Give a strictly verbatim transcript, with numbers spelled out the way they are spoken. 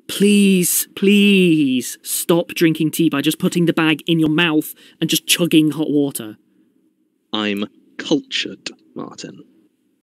Please, please stop drinking tea by just putting the bag in your mouth and just chugging hot water. I'm cultured, Martin.